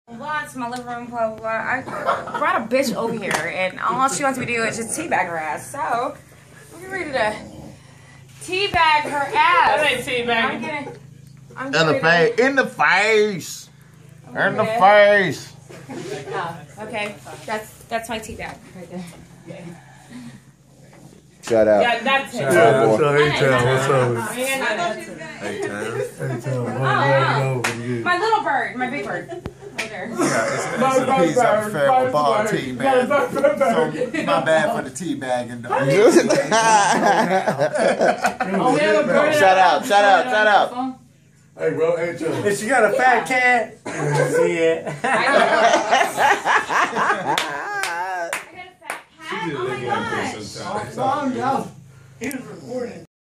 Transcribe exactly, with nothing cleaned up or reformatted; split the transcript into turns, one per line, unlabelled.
Blah, it's my living room, blah, blah, blah. I brought a bitch over here, and all she wants me to do is just teabag her ass. So, we're ready to teabag her ass.
That ain't teabag.
I'm gonna, I'm
in the face. In the face. In the face.
Oh, okay. That's that's my teabag right there.
Shout out.
Yeah, that's it.
Shout out. What's up, A-Town? What's up?
A-Town.
A-Town.
My little bird, my big bird. Right there.
Yeah, it's, it's a piece of feral ball tea bag. So my bad for the tea bag and
Shout out, shout out, shout out.
Hey, bro, A-Town.
If she got a fat cat, see it.
I got a fat cat. Oh my god.
Calm down. He was recording.